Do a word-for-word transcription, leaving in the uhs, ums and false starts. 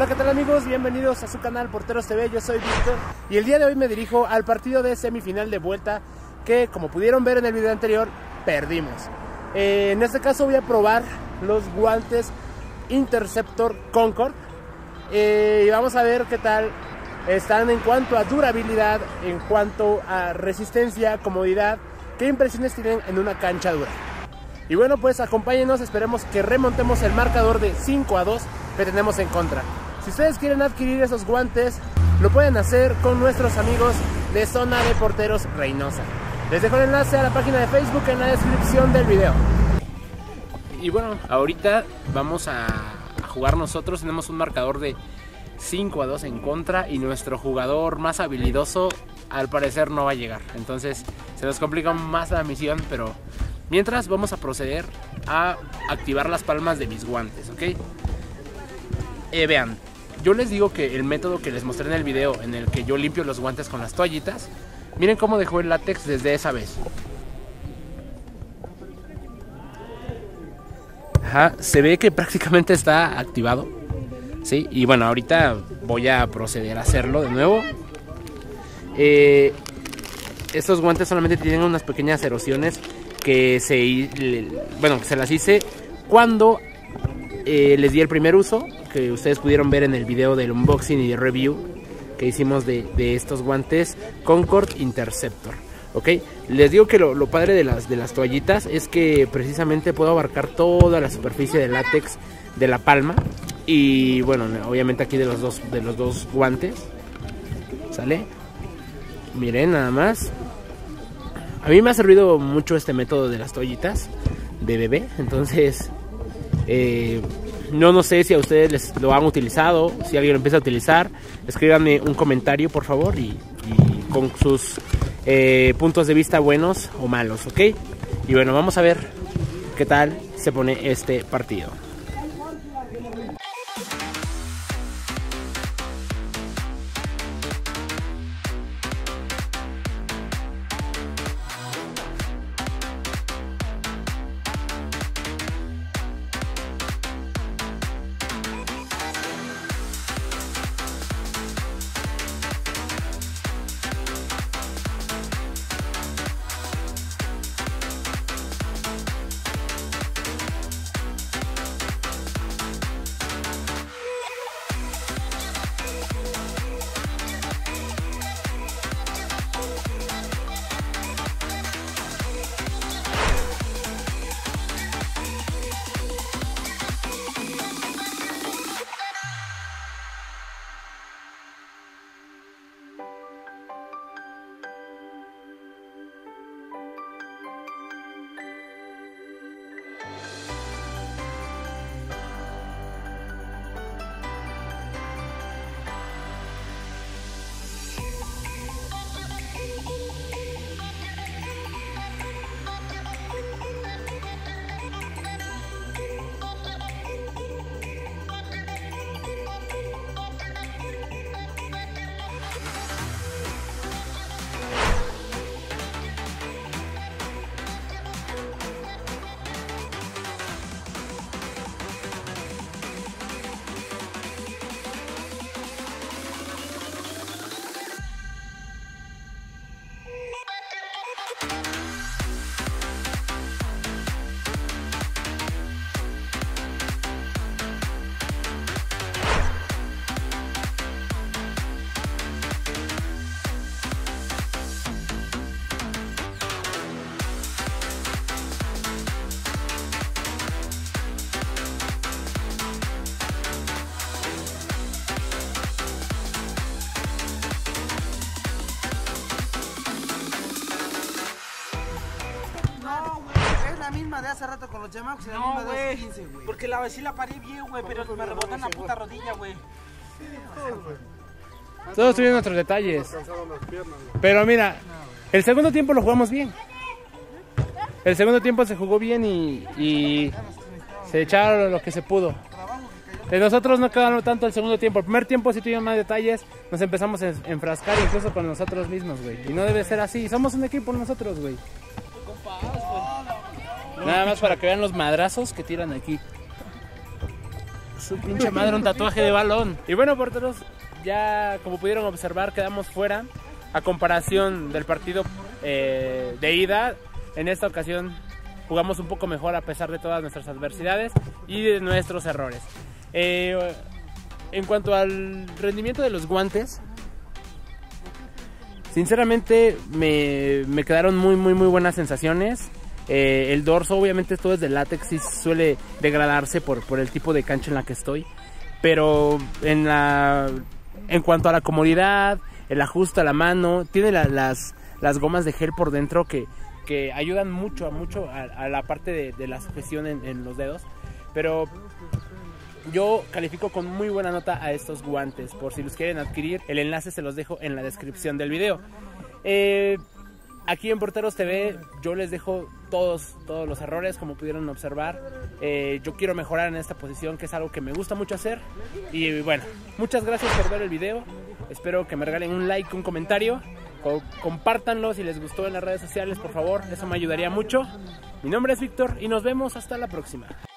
Hola, ¿qué tal amigos? Bienvenidos a su canal Porteros T V, yo soy Víctor y el día de hoy me dirijo al partido de semifinal de vuelta que, como pudieron ver en el video anterior, perdimos. Eh, en este caso voy a probar los guantes Interceptor Concord eh, y vamos a ver qué tal están en cuanto a durabilidad, en cuanto a resistencia, comodidad, qué impresiones tienen en una cancha dura. Y bueno, pues acompáñenos, esperemos que remontemos el marcador de cinco a dos que tenemos en contra. Si ustedes quieren adquirir esos guantes, lo pueden hacer con nuestros amigos de Zona de Porteros Reynosa. Les dejo el enlace a la página de Facebook en la descripción del video. Y bueno, ahorita vamos a, a jugar nosotros, tenemos un marcador de cinco a dos en contra y nuestro jugador más habilidoso al parecer no va a llegar. Entonces se nos complica más la misión, pero mientras vamos a proceder a activar las palmas de mis guantes, ¿ok? Eh, vean, yo les digo que el método que les mostré en el video en el que yo limpio los guantes con las toallitas, miren cómo dejó el látex desde esa vez. Ajá, se ve que prácticamente está activado, ¿sí? Y bueno, ahorita voy a proceder a hacerlo de nuevo. Eh, estos guantes solamente tienen unas pequeñas erosiones que se, bueno, que se las hice cuando eh, les di el primer uso, que ustedes pudieron ver en el video del unboxing y review que hicimos de, de estos guantes Concord Interceptor, ¿ok? Les digo que lo, lo padre de las, de las toallitas es que precisamente puedo abarcar toda la superficie de látex de la palma y bueno, obviamente aquí de los dos, de los dos guantes, ¿sale? Miren nada más. A mí me ha servido mucho este método de las toallitas de bebé, entonces eh, no, no sé si a ustedes les lo han utilizado, si alguien lo empieza a utilizar, escríbanme un comentario por favor y, y con sus eh, puntos de vista buenos o malos, ¿ok? Y bueno, vamos a ver qué tal se pone este partido. La misma de hace rato con los Yamax y la no, misma de hace güey, quince, güey. porque la sí la paré bien, güey, pero me rebotó en la puta rodilla, güey. Todos tuvieron otros detalles, pero mira, el segundo tiempo lo jugamos bien. El segundo tiempo se jugó bien y, y se echaron lo que se pudo. De nosotros no quedaron tanto el segundo tiempo. El primer tiempo sí tuvieron más detalles. Nos empezamos a enfrascar incluso con nosotros mismos, güey. Y no debe ser así. Somos un equipo nosotros, güey. Nada más para que vean los madrazos que tiran aquí. su pinche madre, un tatuaje de balón. Y bueno, porteros, ya como pudieron observar, quedamos fuera a comparación del partido eh, de ida. En esta ocasión jugamos un poco mejor a pesar de todas nuestras adversidades y de nuestros errores. Eh, en cuanto al rendimiento de los guantes, sinceramente me, me quedaron muy muy muy buenas sensaciones. Eh, el dorso, obviamente todo es de látex y suele degradarse por, por el tipo de cancha en la que estoy, pero en, la, en cuanto a la comodidad, el ajuste a la mano, tiene la, las, las gomas de gel por dentro que, que ayudan mucho, mucho a, a la parte de, de la sujeción en, en los dedos. Pero yo califico con muy buena nota a estos guantes. Por si los quieren adquirir, el enlace se los dejo en la descripción del video. Eh, aquí en Porteros T V yo les dejo todos, todos los errores, como pudieron observar. Eh, yo quiero mejorar en esta posición, que es algo que me gusta mucho hacer. Y bueno, muchas gracias por ver el video. Espero que me regalen un like, un comentario. Co- compártanlo si les gustó en las redes sociales, por favor. Eso me ayudaría mucho. Mi nombre es Víctor y nos vemos hasta la próxima.